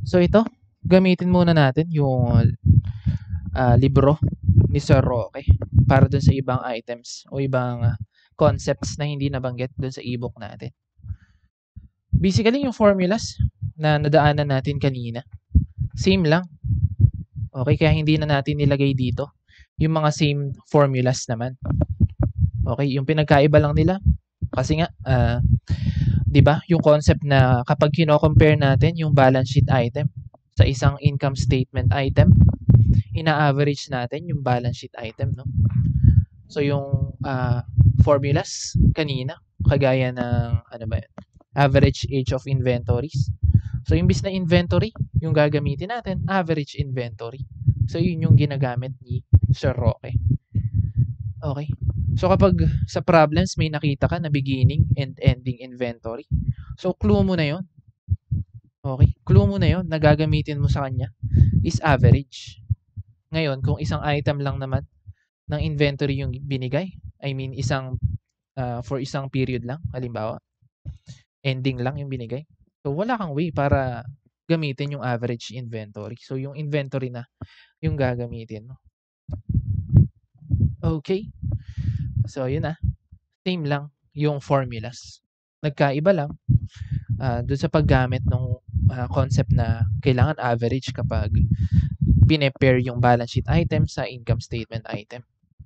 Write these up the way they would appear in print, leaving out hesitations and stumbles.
So ito, gamitin muna natin yung libro ni Sir Roque para dun sa ibang items o ibang concepts na hindi nabanggit dun sa ebook natin. Basically, yung formulas na nadaanan natin kanina, same lang. Okay, kaya hindi na natin nilagay dito yung mga same formulas naman. Okay, yung pinagkaiba lang nila kasi nga 'di ba, yung concept na kapag kino-compare natin yung balance sheet item sa isang income statement item, ina-average natin yung balance sheet item, no? So yung formulas kanina, kagaya ng ano ba yun? Average age of inventories. So imbis na inventory, yung gagamitin natin, average inventory. So yun yung ginagamit ni Sir Roque. Okay. So kapag sa problems may nakita ka na beginning and ending inventory, so clue mo na yon. Okay? Clue mo na yon na gagamitin mo sa kanya is average. Ngayon, kung isang item lang naman ng inventory yung binigay, I mean for isang period lang, halimbawa, ending lang yung binigay. So wala kang way para gamitin yung average inventory. So yung inventory na yung gagamitin mo. Okay? So yun na. Same lang yung formulas. Nagkaiba lang doon sa paggamit ng concept na kailangan average kapag pine-pair yung balance sheet item sa income statement item.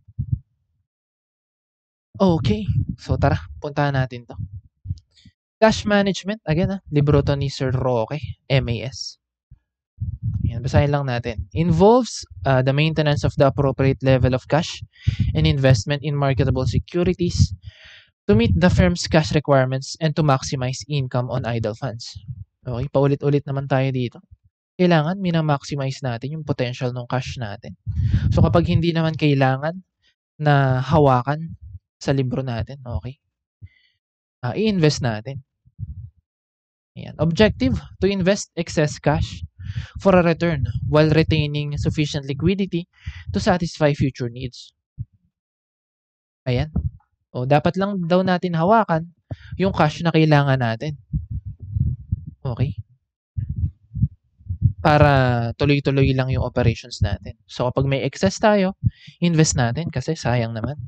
Okay. So tara, puntahan natin to. Cash management, again libro to ni Sir Roque, MAS. Yan, basahin lang natin. Involves the maintenance of the appropriate level of cash and investment in marketable securities to meet the firm's cash requirements and to maximize income on idle funds. Okay, paulit-ulit naman tayo dito. Kailangan mina-maximize natin yung potential ng cash natin. So kapag hindi naman kailangan na hawakan sa libro natin, okay, i-invest natin. Ayan. Objective, to invest excess cash for a return while retaining sufficient liquidity to satisfy future needs. Ayan. O, dapat lang daw natin hawakan yung cash na kailangan natin. Okay? Para tuloy-tuloy lang yung operations natin. So, kapag may excess tayo, invest natin kasi sayang naman.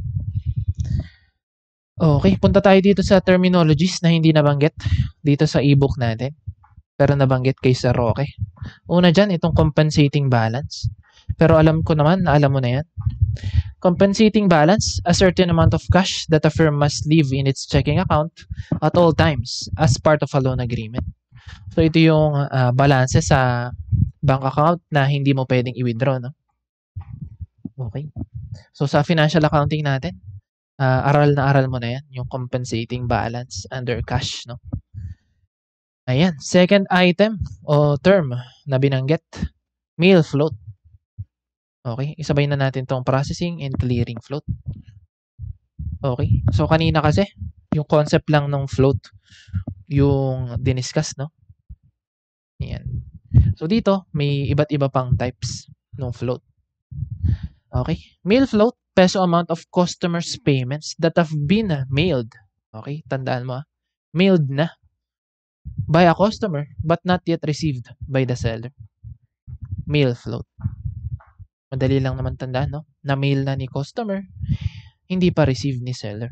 Okay, punta tayo dito sa terminologies na hindi nabanggit dito sa ebook natin. Pero nabanggit kay Sir Roque. Una dyan, itong compensating balance. Pero alam ko naman na alam mo na yan. Compensating balance, a certain amount of cash that a firm must leave in its checking account at all times as part of a loan agreement. So ito yung balance sa bank account na hindi mo pwedeng i-withdraw, no? Okay. So sa financial accounting natin, aral na aral mo na yan, yung compensating balance under cash, no? Ayan, second item o term na binanggit, mail float. Okay, isabay na natin tong processing and clearing float. Okay, so kanina kasi, yung concept lang ng float, yung diniscuss, no? Ayan. So dito, may iba't iba pang types ng float. Okay, mail float, peso amount of customers' payments that have been mailed. Okay, tandaan mo mailed na by a customer but not yet received by the seller. Mail float. Madali lang naman tandaan, no? Na mail na ni customer, hindi pa receive ni seller.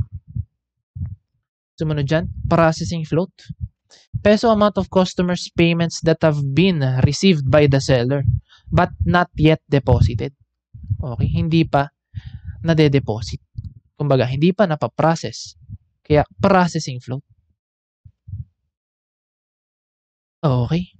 Sumunod dyan, processing float. Peso amount of customers' payments that have been received by the seller but not yet deposited. Okay, hindi pa nade-deposit. Kumbaga, hindi pa napaprocess. Kaya, processing float. Okay.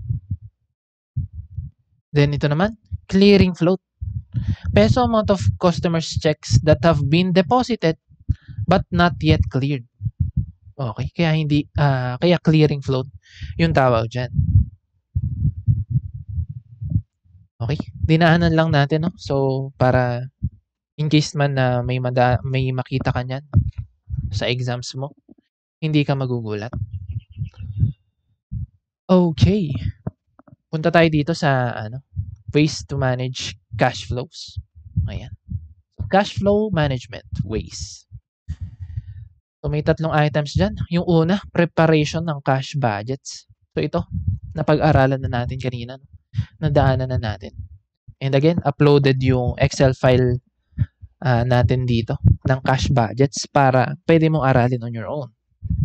Then, ito naman, clearing float. Peso amount of customers' checks that have been deposited but not yet cleared. Okay, kaya clearing float yung tawag dyan. Okay, dinaanan lang natin, no? So, para in case man na may makita ka niyan sa exams mo, hindi ka magugulat. Okay. Punta tayo dito sa ways to manage cash flows. Ayan. Cash flow management ways. So may tatlong items dyan. Yung una, preparation ng cash budgets. So ito, napag-aralan na natin kanina, no? Nadaanan na natin. And again, uploaded yung Excel file natin dito ng cash budgets para pwede mong aralin on your own.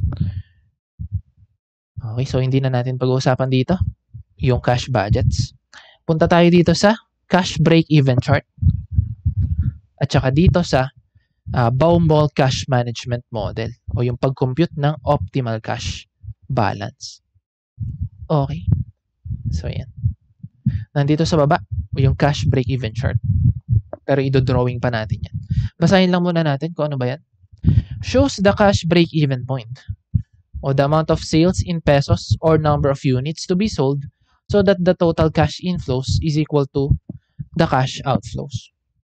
Okay, so hindi na natin pag-uusapan dito yung cash budgets. Punta tayo dito sa cash break-even chart. At saka dito sa Baumol cash management model o yung pag-compute ng optimal cash balance. Okay. So, yan. Nandito sa baba yung cash break-even chart. Pero i-drawing pa natin yan. Basahin lang muna natin kung ano ba yan. Shows the cash break-even point o the amount of sales in pesos or number of units to be sold so that the total cash inflows is equal to the cash outflows.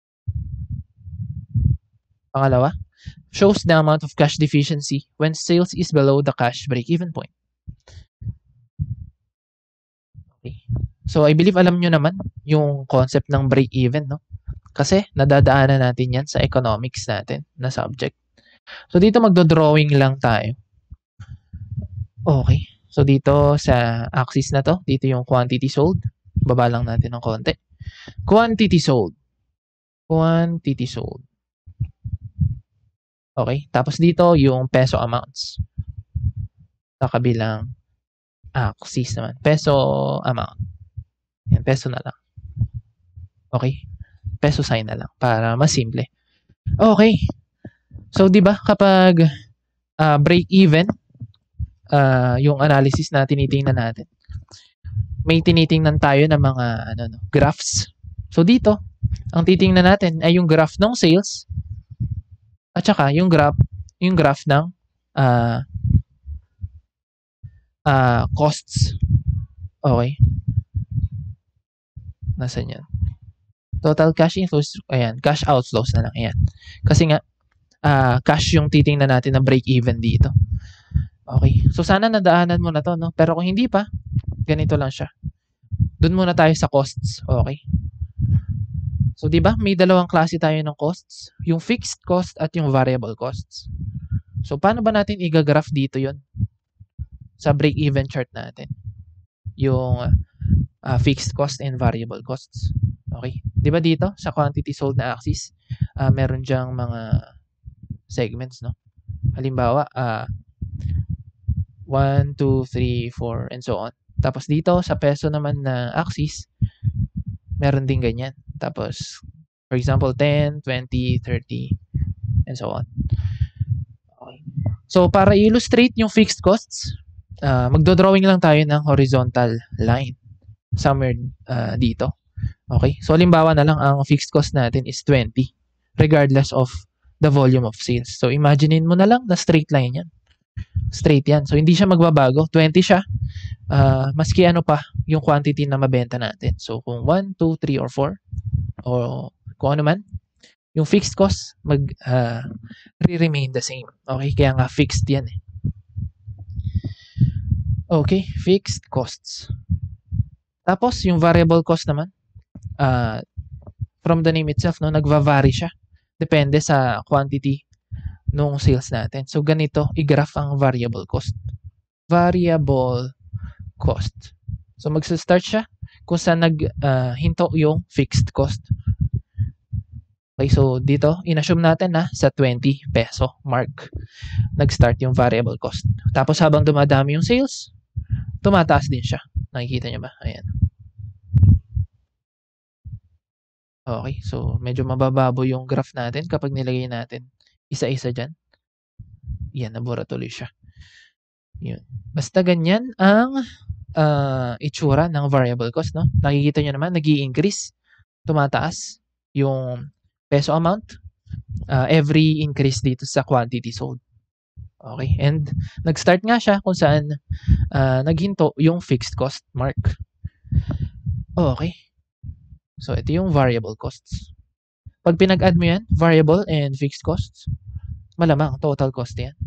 Pangalawa, shows the amount of cash deficiency when sales is below the cash break-even point. Okay. So, I believe alam nyo naman yung concept ng break-even, no? Kasi nadadaanan natin yan sa economics natin na subject. So, dito magdo-drawing lang tayo. Okay. So, dito sa axis na to, dito yung quantity sold. Baba lang natin ng konti. Quantity sold. Quantity sold. Okay. Tapos dito yung peso amounts. Sa kabilang axis naman. Peso amount. Yan, peso na lang. Okay. Peso sign na lang para mas simple. Okay. So, di ba kapag break even, yung analysis na tinitingnan natin, may tinitingnan tayo ng mga graphs. So, dito, ang titingnan natin ay yung graph ng sales at saka yung graph ng costs. Okay. Nasaan yan? Total cash inflows, ayan, cash outflows na lang, ayan. Kasi nga, cash yung titingnan natin na break-even dito. Okay, so sana nadaanan mo na to, no? Pero kung hindi pa, ganito lang siya. Doon muna tayo sa costs, okay? So, di ba, may dalawang klase tayo ng costs, yung fixed cost at yung variable costs. So, paano ba natin i-graph dito yon sa break-even chart natin? Yung fixed cost and variable costs. Okay? Di ba dito, sa quantity sold na axis, meron dyang mga segments, no? Halimbawa, 1, 2, 3, 4, and so on. Tapos dito, sa peso naman na axis, meron din ganyan. Tapos, for example, 10, 20, 30, and so on. Okay. So, para illustrate yung fixed costs, magdo-drawing lang tayo ng horizontal line. Somewhere dito. Okay? So, halimbawa na lang, ang fixed cost natin is 20, regardless of the volume of sales. So, imaginein mo na lang na straight line yan. Straight yan. So, hindi siya magbabago. 20 siya. Maski ano pa yung quantity na mabenta natin. So, kung 1, 2, 3, or 4, o kung ano man, yung fixed cost re-remain the same. Okay? Kaya nga fixed yan eh. Okay, fixed costs. Tapos, yung variable cost naman, from the name itself, no, nagva-vary siya. Depende sa quantity nung sales natin. So, ganito, i-graph ang variable cost. Variable cost. So, magsa-start siya kung saan naghinto yung fixed cost. Okay, so dito, in-assume natin na sa 20 peso mark nag-start yung variable cost. Tapos habang dumadami yung sales, tumataas din siya. Nakikita niyo ba? Ayan. Okay, so medyo mabababo yung graph natin kapag nilagay natin isa-isa dyan. Yan, nabura tuloy siya. Yun. Basta ganyan ang itsura ng variable cost, no? Nakikita niyo naman, nag-i-increase, tumataas yung peso amount, every increase dito sa quantity sold. Okay, and nag-start nga siya kung saan naghinto yung fixed cost mark. Okay, so ito yung variable costs. Pag pinag-add mo yan, variable and fixed costs, malamang total cost yan.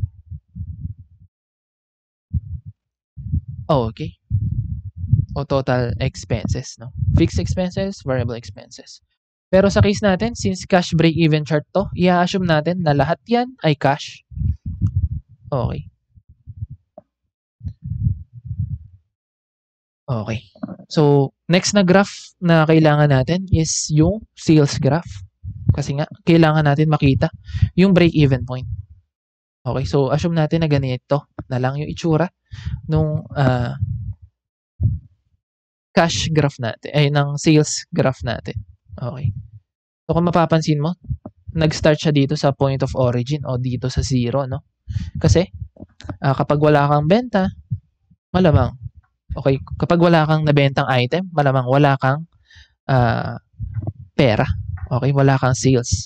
Okay. O total expenses, no? Fixed expenses, variable expenses. Pero sa case natin, since cash break-even chart to, i-assume natin na lahat yan ay cash. Okay. Okay. So, next na graph na kailangan natin is yung sales graph. Kasi nga, kailangan natin makita yung break-even point. Okay, so assume natin na ganito na lang yung itsura nung cash graph natin, ay ng sales graph natin. Okay. So, kung mapapansin mo, nag-start siya dito sa point of origin o dito sa zero, no? Kasi, kapag wala kang benta, malamang, okay, kapag wala kang nabentang item, malamang wala kang pera. Okay, wala kang sales.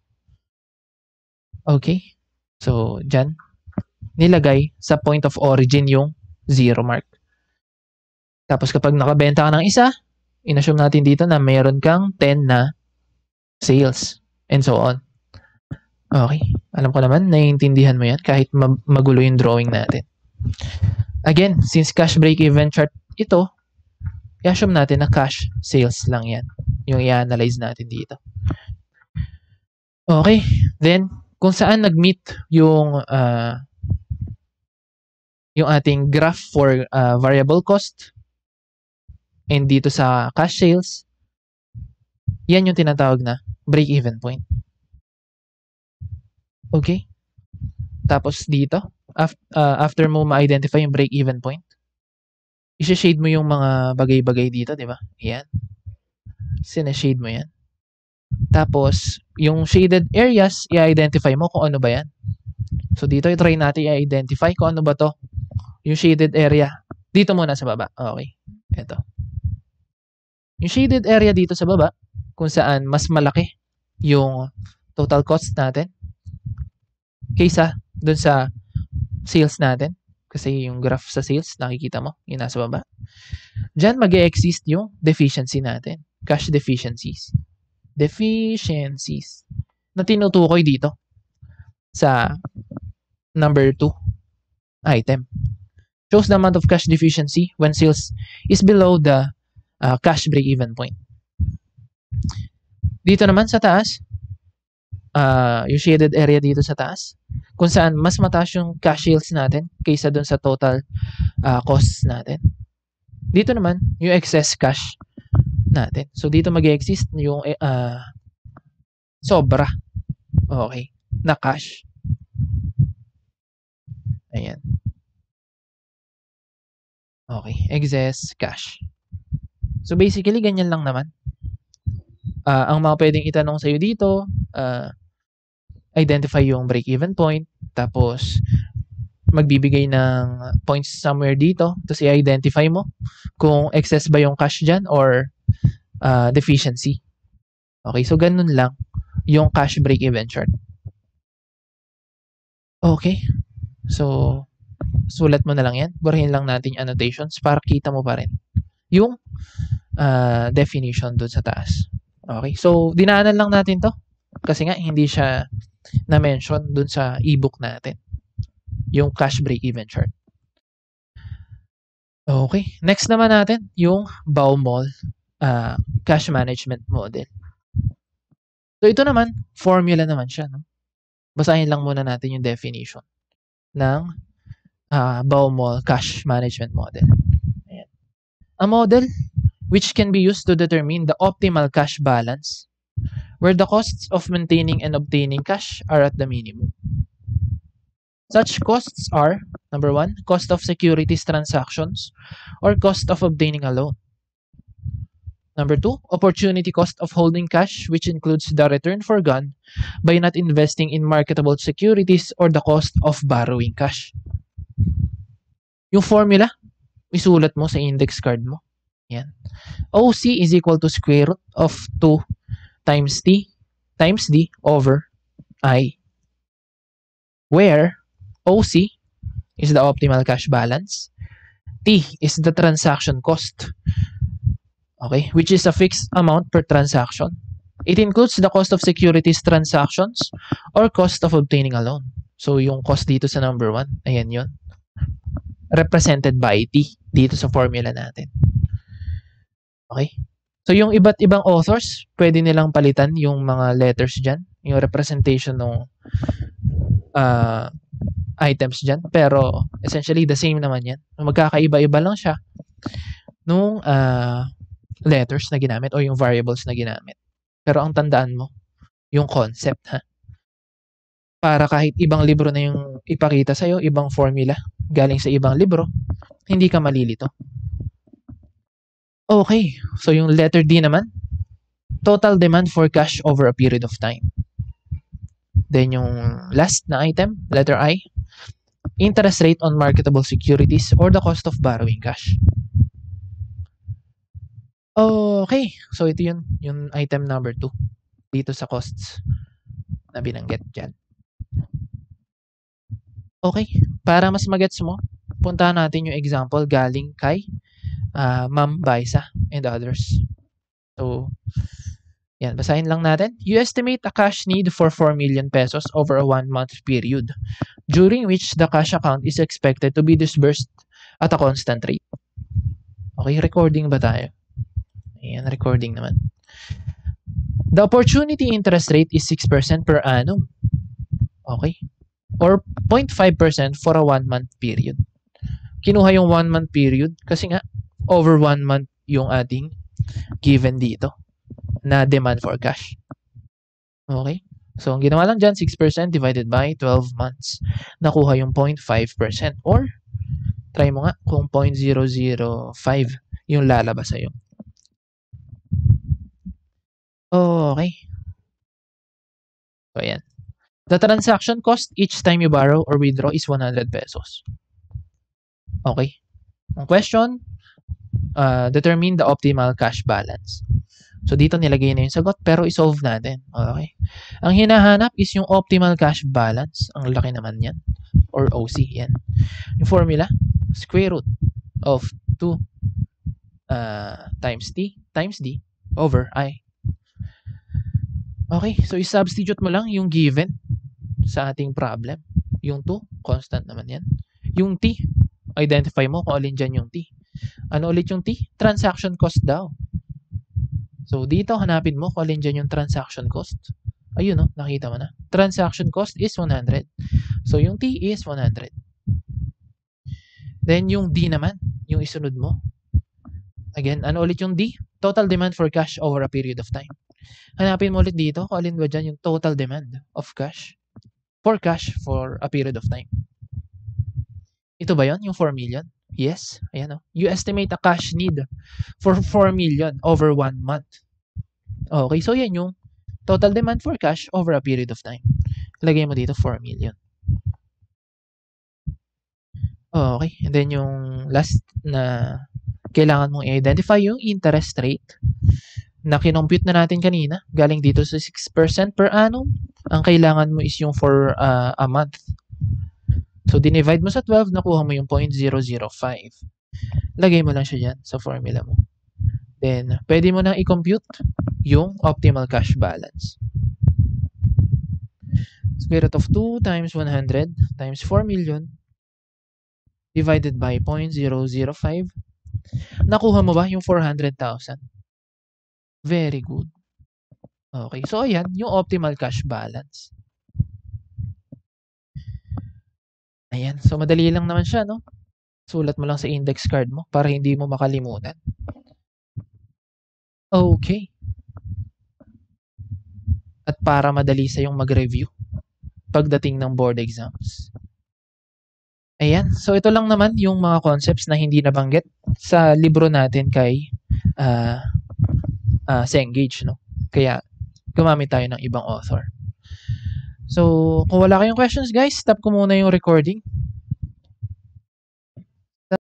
Okay, so, dyan, nilagay sa point of origin yung zero mark. Tapos kapag nakabenta ka ng isa, inassume natin dito na mayroon kang 10 na sales and so on. Okay, alam ko naman, naiintindihan mo yan kahit magulo yung drawing natin. Again, since cash break-even chart ito, i-assume natin na cash sales lang yan. Yung i-analyze natin dito. Okay, then kung saan nag-meet yung ating graph for variable cost and dito sa cash sales, yan yung tinatawag na break-even point. Okay? Tapos dito, after mo ma-identify yung break-even point, i-shade mo yung mga bagay-bagay dito, di ba? Yan. Sinashade mo yan. Tapos, yung shaded areas, i-identify mo kung ano ba yan. So, dito, i-try natin i-identify kung ano ba to. Yung shaded area. Dito muna sa baba. Okay. Ito. Yung shaded area dito sa baba, kung saan mas malaki yung total cost natin kaysa dun sa sales natin. Kasi yung graph sa sales, nakikita mo, yung nasa baba. Diyan mag-e-exist yung deficiency natin. Cash deficiencies. Deficiencies. Na tinutukoy dito sa number 2 item. Shows the amount of cash deficiency when sales is below the cash break-even point. Dito naman sa taas, yung shaded area dito sa taas, kung saan mas mataas yung cash sales natin kaysa dun sa total costs natin. Dito naman, yung excess cash natin. So, dito mag-exist yung sobra. Okay. Na cash. Ayan. Okay. Excess cash. So, basically, ganyan lang naman. Ang mga pwedeng itanong sa'yo dito, identify yung break-even point, tapos magbibigay ng points somewhere dito, tapos i-identify mo kung excess ba yung cash dyan or deficiency. Okay, so ganun lang yung cash break-even chart. Okay, so sulat mo na lang yan. Burahin lang natin yung annotations para kita mo pa rin yung definition dun sa taas. Okay, so dinaanan lang natin to kasi nga hindi siya na-mention dun sa ebook natin, yung cash break-even chart. Okay, next naman natin yung Baumol cash management model. So ito naman, formula naman siya. No? Basahin lang muna natin yung definition ng Baumol cash management model. Ayan. A model which can be used to determine the optimal cash balance where the costs of maintaining and obtaining cash are at the minimum. Such costs are, number 1, cost of securities transactions or cost of obtaining a loan. Number 2, opportunity cost of holding cash, which includes the return forgone by not investing in marketable securities or the cost of borrowing cash. Yung formula, isulat mo sa index card mo. Yan. OC is equal to square root of 2 times T times D over I, where OC is the optimal cash balance, T is the transaction cost, okay, which is a fixed amount per transaction. It includes the cost of securities transactions or cost of obtaining a loan. So, yung cost dito sa number 1, ayan yun. Represented by T dito sa formula natin. Okay? So, yung iba't ibang authors, pwede nilang palitan yung mga letters dyan, yung representation ng items dyan. Pero, essentially, the same naman yan. Magkakaiba-iba lang siya nung letters na ginamit o yung variables na ginamit. Pero ang tandaan mo, yung concept ha. Para kahit ibang libro na yung ipakita sa'yo, ibang formula, galing sa ibang libro, hindi ka malilito. Okay, so yung letter D naman, total demand for cash over a period of time. Then yung last na item, letter I, interest rate on marketable securities or the cost of borrowing cash. Okay, so ito yun, yung item number 2 dito sa costs na binanggit dyan. Okay, para mas magets mo, puntahan natin yung example galing kay Ma'am Baisa and others. So, yan, basahin lang natin. You estimate a cash need for 4 million pesos over a 1-month period, during which the cash account is expected to be disbursed at a constant rate. Okay, recording ba tayo? Ayan, recording naman. The opportunity interest rate is 6% per annum. Okay. Or 0.5% for a 1-month period. Kinuha yung 1-month period kasi nga over 1 month yung ating given dito na demand for cash. Okay? So, ang ginawa lang dyan, 6% divided by 12 months. Nakuha yung 0.5%. Or, try mo nga kung 0.005 yung lalabas sa'yo. Okay. So, ayan. The transaction cost each time you borrow or withdraw is 100 pesos. Okay. Ang question, determine the optimal cash balance. So, dito nilagay na yung sagot, pero isolve natin. Okay. Ang hinahanap is yung optimal cash balance. Ang laki naman yan. Or OC, yan. Yung formula, square root of 2 times T times D over I. Okay, so i-substitute mo lang yung given sa ating problem. Yung 2, constant naman yan. Yung T, identify mo kung alin dyan yung T. Ano ulit yung T? Transaction cost daw. So, dito hanapin mo kung alin dyan yung transaction cost. Ayun, no? Nakita mo na. Transaction cost is 100. So, yung T is 100. Then, yung D naman, yung isunod mo. Again, ano ulit yung D? Total demand for cash over a period of time. Hanapin mo ulit dito kung alin ba dyan yung total demand of cash for a period of time. Ito ba yon yung 4 million? Yes. Ayan o. You estimate a cash need for 4 million over 1 month. Okay, so yan yung total demand for cash over a period of time. Lagay mo dito 4 million. Okay, and then yung last na kailangan mong i-identify yung interest rate na kinompute na natin kanina. Galing dito sa 6% per annum. Ang kailangan mo is yung for a month. So, dinivide mo sa 12, nakuha mo yung 0.005. Lagay mo lang siya dyan sa formula mo. Then, pwede mo nang i-compute yung optimal cash balance. Square root of 2 times 100 times 4 million divided by 0.005. Nakuha mo ba yung 400,000? Very good. Okay, so ayan, yung optimal cash balance. Ayan, so madali lang naman siya, no? Sulat mo lang sa index card mo para hindi mo makalimutan. Okay. At para madali sa yung mag-review pagdating ng board exams. Ayan, so ito lang naman yung mga concepts na hindi nabanggit sa libro natin kay Cengage, no? Kaya gumamit tayo ng ibang author. So, kung wala kayong questions guys, stop ko muna yung recording.